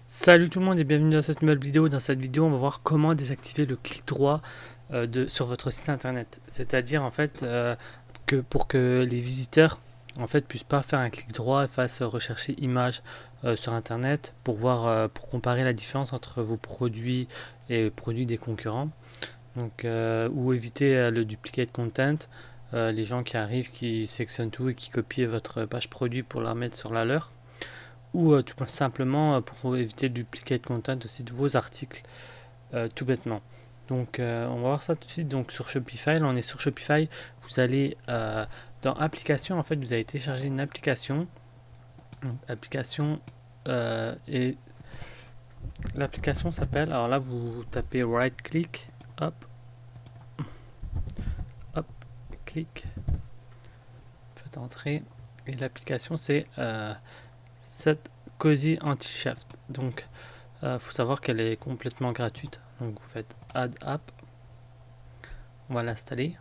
Salut tout le monde et bienvenue dans cette nouvelle vidéo. Dans cette vidéo, on va voir comment désactiver le clic droit sur votre site internet. C'est-à-dire en fait que pour que les visiteurs en fait puissent pas faire un clic droit et fassent rechercher images sur internet pour voir pour comparer la différence entre vos produits et les produits des concurrents. Donc ou éviter le duplicate content. Les gens qui arrivent, qui sélectionnent tout et qui copient votre page produit pour la mettre sur la leur ou tout simplement pour éviter le duplicate content aussi de vos articles tout bêtement. Donc on va voir ça tout de suite. Donc sur Shopify, là on est sur Shopify, vous allez dans application, en fait vous allez télécharger une application. Donc, application et l'application s'appelle, alors là vous tapez right click, hop, hop, clic, faites entrer et l'application c'est cette Cozy Anti-Shaft. Donc faut savoir qu'elle est complètement gratuite. Donc vous faites Add App, on va l'installer.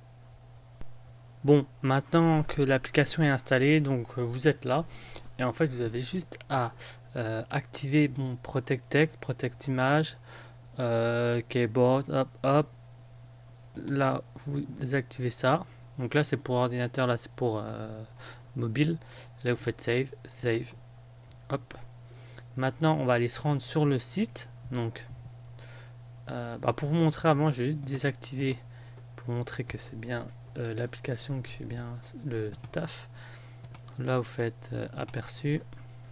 Bon, maintenant que l'application est installée, donc vous êtes là et en fait vous avez juste à activer Protect Text, Protect Image, Keyboard, hop hop. Là vous désactivez ça. Donc là c'est pour ordinateur, là c'est pour mobile. Là vous faites Save, Save, hop. Maintenant on va aller se rendre sur le site. Donc pour vous montrer avant, je vais juste désactiver pour montrer que c'est bien l'application qui fait bien le taf. Là vous faites aperçu.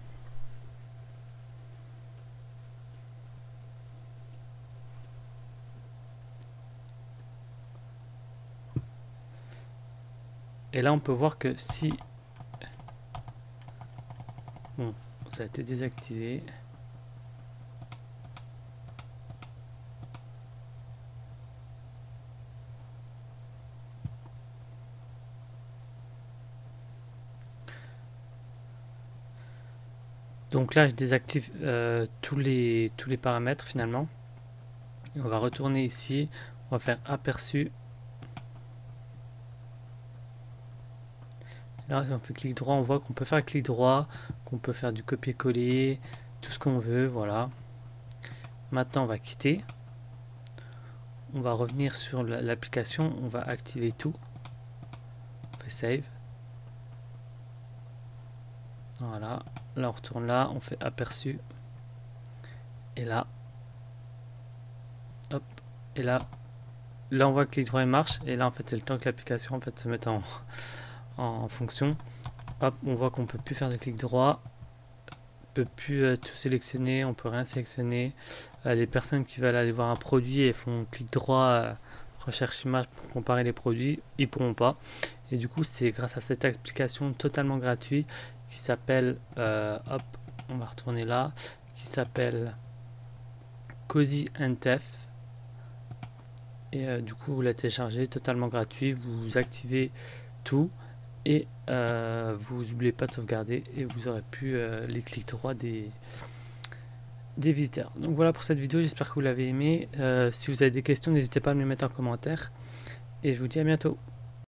Et là on peut voir que si bon, ça a été désactivé. Donc là je désactive tous les paramètres finalement. Et on va retourner ici, on va faire aperçu. Là si on fait clic droit, on voit qu'on peut faire clic droit, qu'on peut faire du copier-coller, tout ce qu'on veut, voilà. Maintenant on va quitter. On va revenir sur l'application, on va activer tout. On fait save. Voilà, là on retourne là, on fait aperçu. Et là, hop, et là on voit que clic droit il marche. Et là en fait c'est le temps que l'application en fait se mette en fonction. Hop, on voit qu'on peut plus faire de clic droit, on peut plus tout sélectionner, on peut rien sélectionner. Les personnes qui veulent aller voir un produit et font clic droit, recherche image pour comparer les produits, ils pourront pas. Et du coup c'est grâce à cette application totalement gratuite qui s'appelle hop, on va retourner là, qui s'appelle Cozy NTF. Et du coup vous la téléchargez totalement gratuit, vous activez tout et vous n'oubliez pas de sauvegarder et vous aurez pu les clics droits des visiteurs. Donc voilà pour cette vidéo, j'espère que vous l'avez aimé. Si vous avez des questions, n'hésitez pas à me les mettre en commentaire et je vous dis à bientôt.